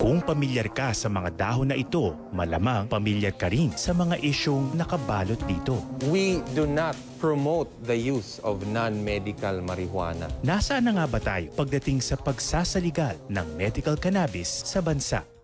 Kung pamilyar ka sa mga dahon na ito, malamang pamilyar ka rin sa mga isyong nakabalot dito. We do not promote the use of non-medical marijuana. Nasaan na nga ba tayo pagdating sa pagsasaligal ng medical cannabis sa bansa?